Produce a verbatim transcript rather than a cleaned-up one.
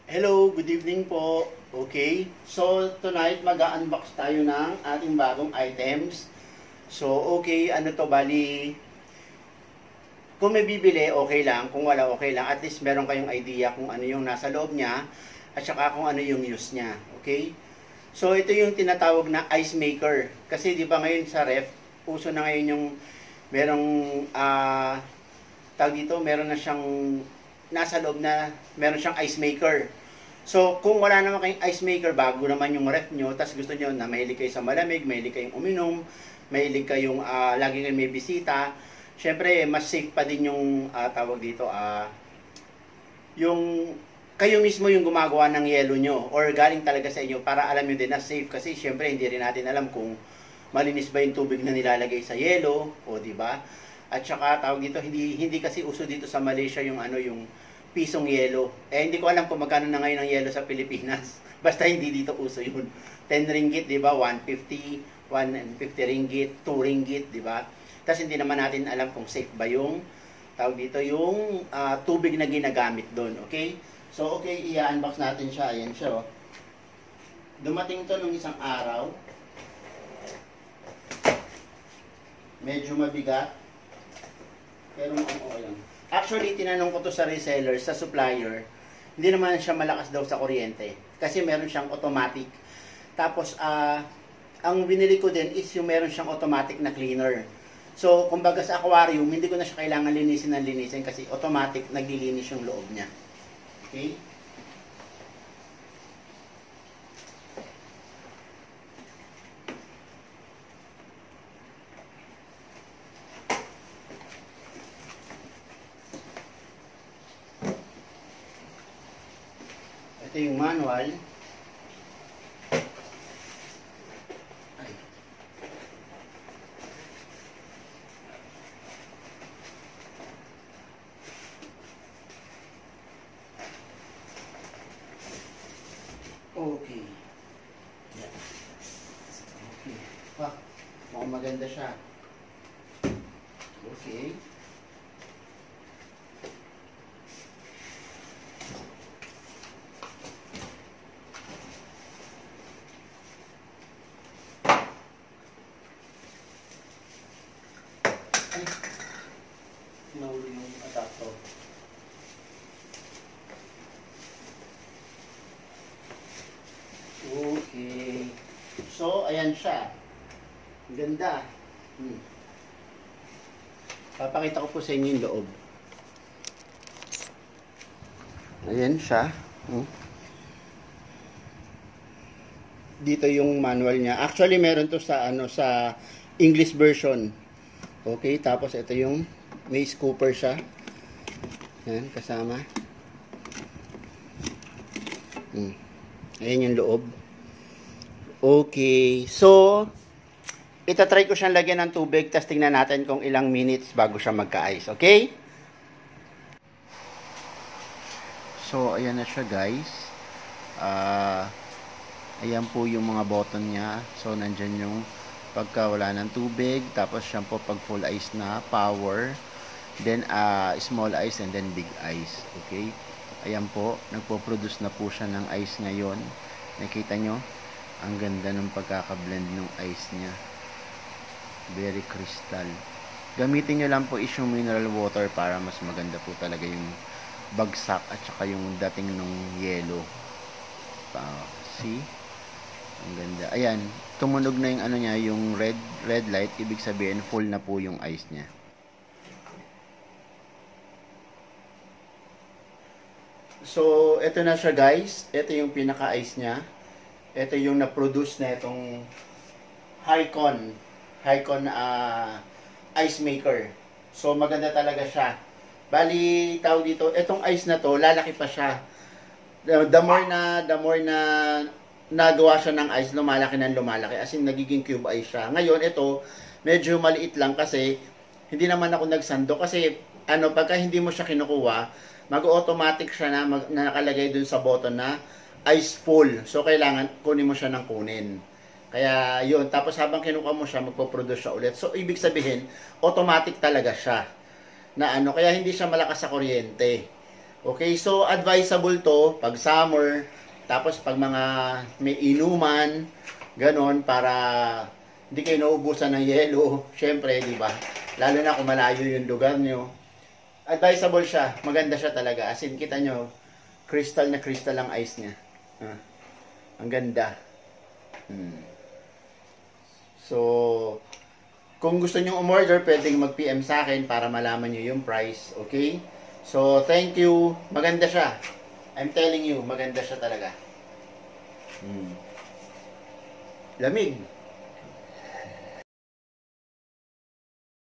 Hello, good evening po. Okay, so tonight mag-unbox tayo ng ating bagong items. So okay, ano to, bali, kung may bibili, okay lang. Kung wala, okay lang. At least meron kayong idea kung ano yung nasa loob niya at saka kung ano yung use niya. Okay, so ito yung tinatawag na ice maker. Kasi di ba ngayon sa ref, uso na ngayon yung merong ah tawag dito, meron na siyang nasa loob na meron siyang ice maker. So, kung wala naman kayong ice maker, bago naman yung ref nyo, tapos gusto nyo na mahilig kayo sa malamig, mahilig kayong uminom, mahilig kayong uh, lagi kayong may bisita, syempre, mas safe pa din yung uh, tawag dito, uh, yung kayo mismo yung gumagawa ng yelo nyo or galing talaga sa inyo para alam nyo din na safe. Kasi syempre, hindi rin natin alam kung malinis ba yung tubig na nilalagay sa yelo, o di ba? At saka tawag dito, hindi hindi kasi uso dito sa Malaysia yung ano yung pisong yelo. Eh hindi ko alam kung magkano na ngayon ang yelo sa Pilipinas. Basta hindi dito uso yun. ten ringgit, 'di ba? one fifty, one fifty ringgit, two ringgit, 'di ba? Tapos hindi naman natin alam kung safe ba yung tawag dito yung uh, tubig na ginagamit doon, okay? So okay, i-unbox natin siya. Ayan siya, oh. Dumating to nung isang araw. Medyo mabigat. Pero okay lang. Actually, tinanong ko to sa reseller, sa supplier, hindi naman siya malakas daw sa kuryente. Kasi meron siyang automatic. Tapos, uh, ang binili ko din is yung meron siyang automatic na cleaner. So, kumbaga sa aquarium, hindi ko na siya kailangan linisin ng linisin kasi automatic naglilinis yung loob niya. Okay? Ito yung manual. Ay. Okay. Yeah. Okay. Ah, mukhang maganda siya. Okay. Ay, nahuli yung adapter. Okay. So, ayan siya. Ganda. Hmm. Papakita ko po sa inyo yung loob. Ayan siya. Hmm. Dito yung manual niya. Actually, meron to sa ano sa English version. Okay, tapos ito yung may scooper siya. Yan, kasama. Hmm. Ayan yung loob. Okay, so itatry ko siyang lagyan ng tubig, tapos tingnan natin kung ilang minutes bago siya magka-ice. Okay? So, ayan na siya, guys. Ah... Uh, Ayan po yung mga button niya. So, nandyan yung pagka wala ng tubig. Tapos, siya po pag full ice na, power. Then, uh, small ice and then big ice. Okay? Ayan po. Nagpo-produce na po siya ng ice ngayon. Nakita nyo? Ang ganda ng pagkakablend ng ice niya. Very crystal. Gamitin nyo lang po is yung mineral water para mas maganda po talaga yung bagsak at saka yung dating ng yellow. Uh, see? Ang ganda. Ayan, tumunog na yung ano niya, yung red red light, ibig sabihin full na po yung ice niya. So, ito na siya, guys. Ito yung pinaka-ice niya. Ito yung na-produce na itong Hycon. Hycon uh, ice maker. So, maganda talaga siya. Bali, tawag dito, itong ice na to, lalaki pa siya. The more na, the more na nagawa siya ng ice, lumalaki ng lumalaki. As in, nagiging cube ice siya. Ngayon, ito, medyo maliit lang kasi hindi naman ako nagsando. Kasi, ano, pagka hindi mo siya kinukuha, mag-automatic siya na, mag, na nakalagay dun sa button na ice full. So, kailangan kunin mo siya ng kunin. Kaya, yun. Tapos, habang kinukuha mo siya, magpo-produce siya ulit. So, ibig sabihin, automatic talaga siya. Na ano, kaya hindi siya malakas sa kuryente. Okay, so advisable to pag summer, tapos pag mga may inuman, ganon, para hindi kayo naubusan ng yelo, syempre, di ba? Lalo na kung malayo yung lugar nyo. Advisable siya, maganda siya talaga. As in, kita nyo, crystal na crystal ang ice niya. Ah, ang ganda. Hmm. So, kung gusto nyo umorder, pwedeng mag-P M sa akin para malaman nyo yung price, okay? So, thank you. Maganda siya. I'm telling you, maganda siya talaga. Hmm. Lamig.